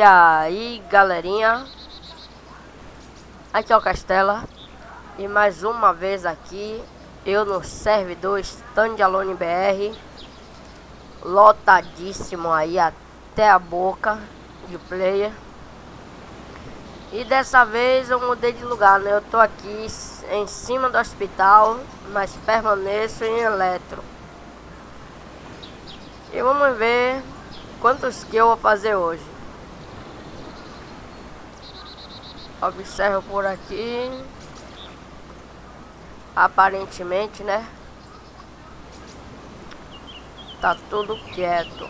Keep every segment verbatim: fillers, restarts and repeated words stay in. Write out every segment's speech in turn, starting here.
aí, galerinha, aqui é o Castela e mais uma vez aqui eu no servidor Standalone B R, lotadíssimo aí até a boca de player. E dessa vez eu mudei de lugar, né? Eu tô aqui em cima do hospital, mas permaneço em Eletro. E vamos ver quantos que eu vou fazer hoje. Observo por aqui. Aparentemente, né? Tá tudo quieto.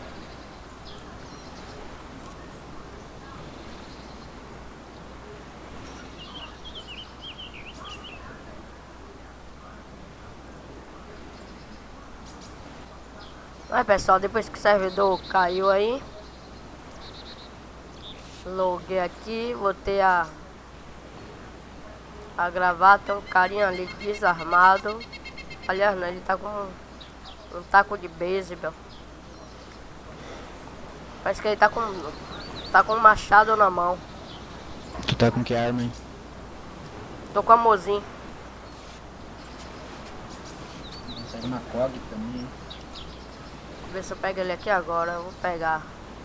Mas pessoal, depois que o servidor caiu aí, loguei aqui, voltei a, a gravar. Tem um carinha ali desarmado. Aliás, não, ele tá com um, um taco de beisebol. Parece que ele tá com tá com um machado na mão. Tu tá com que arma, hein? Tô com a Mosin. Segue uma C O G também, hein? Vou ver se eu pego ele aqui agora. Eu vou pegar.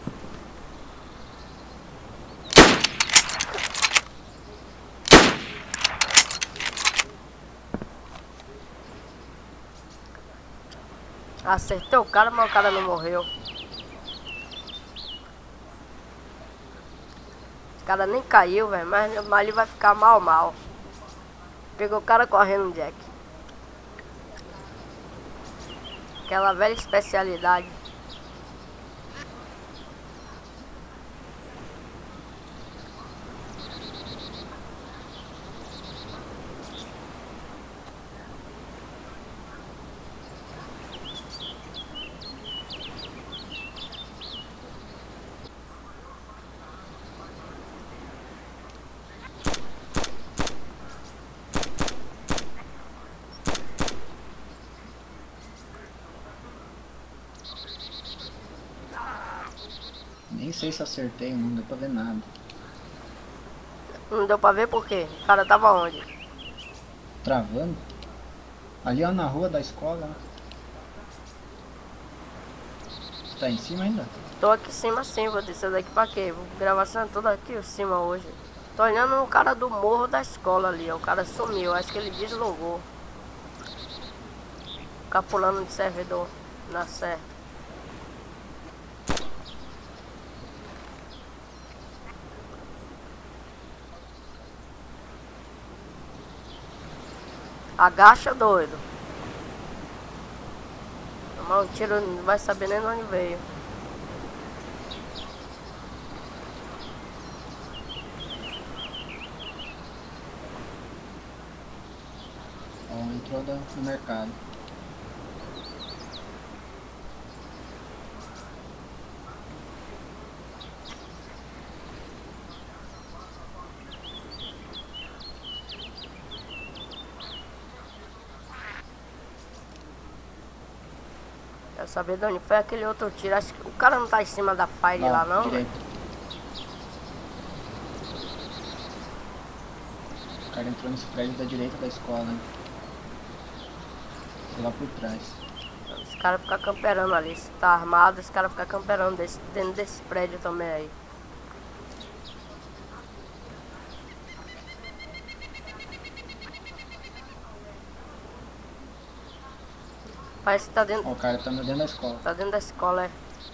Acertei o cara, mas o cara não morreu. Esse cara nem caiu, velho, mas, mas ele vai ficar mal, mal. Pegou o cara correndo, Jack. Aquela velha especialidade. Nem sei se acertei, não deu pra ver nada. Não deu pra ver por quê? O cara tava onde? Travando? Ali ó, na rua da escola. Você tá em cima ainda? Tô aqui em cima sim, vou descer daqui pra quê? Vou gravação toda aqui em cima hoje. Tô olhando o cara do morro da escola ali, ó. O cara sumiu, acho que ele deslogou. Ficar pulando de servidor na certa. Agacha, doido. Tomar um tiro, não vai saber nem de onde veio. Ó, entrou do, no mercado. Quero saber de onde foi aquele outro tiro. Acho que o cara não tá em cima da fire lá, lá não? Direito. O cara entrou nesse prédio da direita da escola, hein? Sei lá por trás. Os caras ficam camperando ali. Se tá armado, os caras ficam camperando desse, dentro desse prédio também aí. Parece que tá dentro. Ó, o cara tá dentro da escola. Tá dentro da escola, é.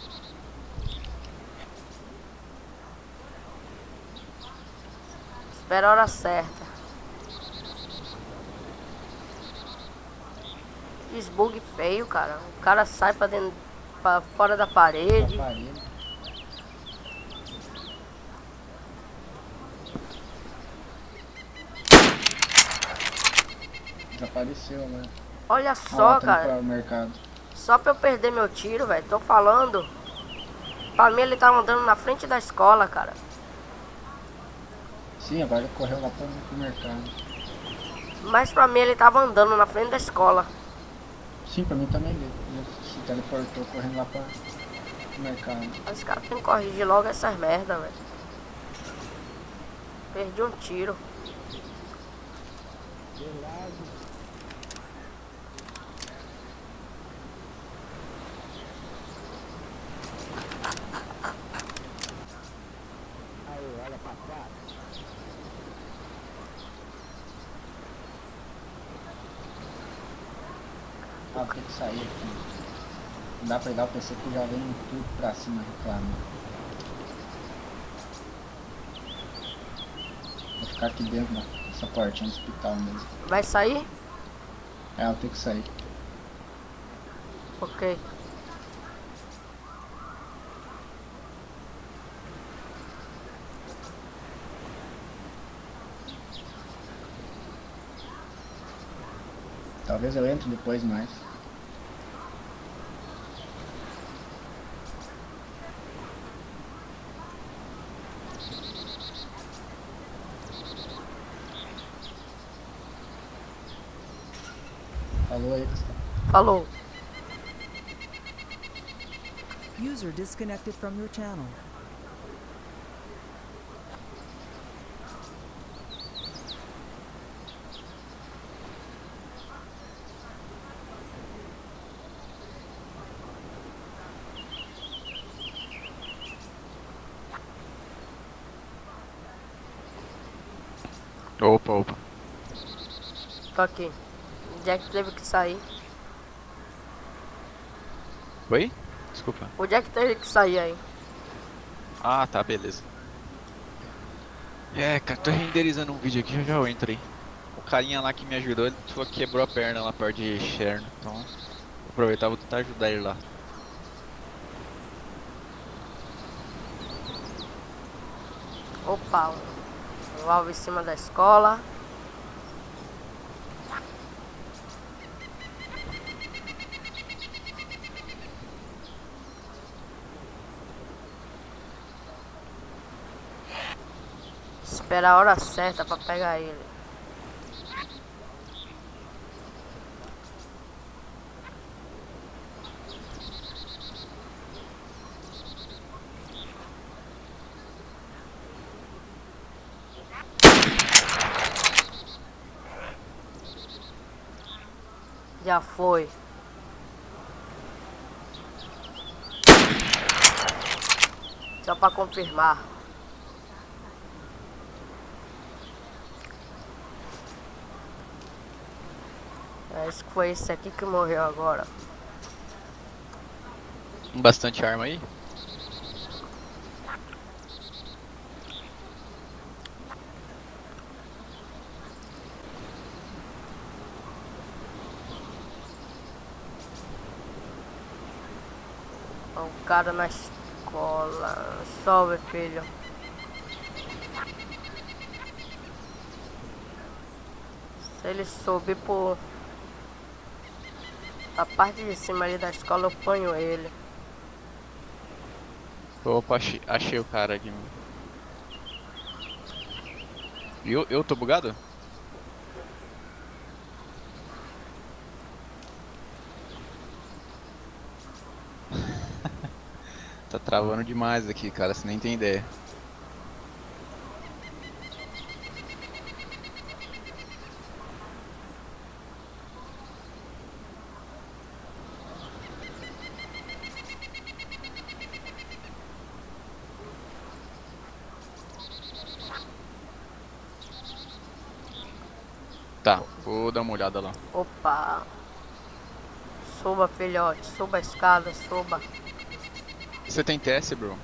Espera a hora certa. Desbug feio, cara. O cara sai pra dentro, pra fora da parede. Na parede. Desapareceu, né? Olha Ah, só, lá, tá indo cara. para o mercado. Só pra eu perder meu tiro, velho. Tô falando. Pra mim ele tava andando na frente da escola, cara. Sim, agora ele correu lá pro, pro mercado. Mas pra mim ele tava andando na frente da escola. Sim, pra mim também. Ele, ele se teleportou correndo lá pra, mercado. Os caras tem que corrigir logo essas merda, velho. Perdi um tiro. Ah, tem que sair aqui. Não dá pra ligar o P C que já vem tudo pra cima reclamando. Vou ficar aqui dentro dessa portinha do hospital mesmo. Vai sair? É, eu tenho que sair. Ok. Talvez eu entre depois mais. Falou aí, Gustavo. Falou. User disconnected from your channel. Opa, opa. Tô aqui. O Jack teve que sair. Oi? Desculpa. O Jack teve que sair aí. Ah, tá, beleza. É, cara, tô renderizando um vídeo aqui, já já eu entro aí. O carinha lá que me ajudou, ele só quebrou a perna lá perto de Cherno. Então, vou aproveitar e vou tentar ajudar ele lá. Opa, um, um alvo em cima da escola. Esperar a hora certa pra pegar ele. Já foi. Só pra confirmar. Acho que foi esse aqui que morreu agora. Bastante arma aí? O cara na escola. Salve, filho. Se ele subir por a parte de cima ali da escola, eu ponho ele. Opa, achei, achei o cara aqui, mano. Eu, eu tô bugado? Tá travando demais aqui, cara, você nem tem ideia. Tá, vou dar uma olhada lá. Opa. Suba, filhote. Suba a escada, suba. Você tem T S, bro?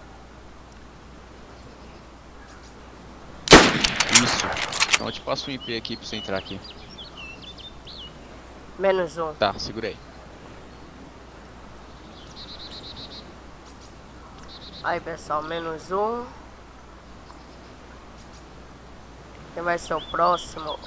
Isso. Então eu te passo um I P aqui pra você entrar aqui. Menos um. Tá, segura aí. Aí, pessoal, menos um. Quem vai ser o próximo?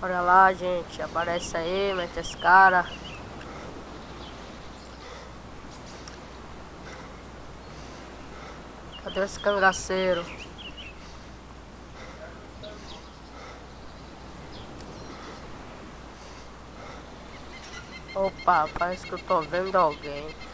Olha lá, gente, aparece aí, mete esse cara. Cadê esse cangaceiro? Opa, parece que eu tô vendo alguém.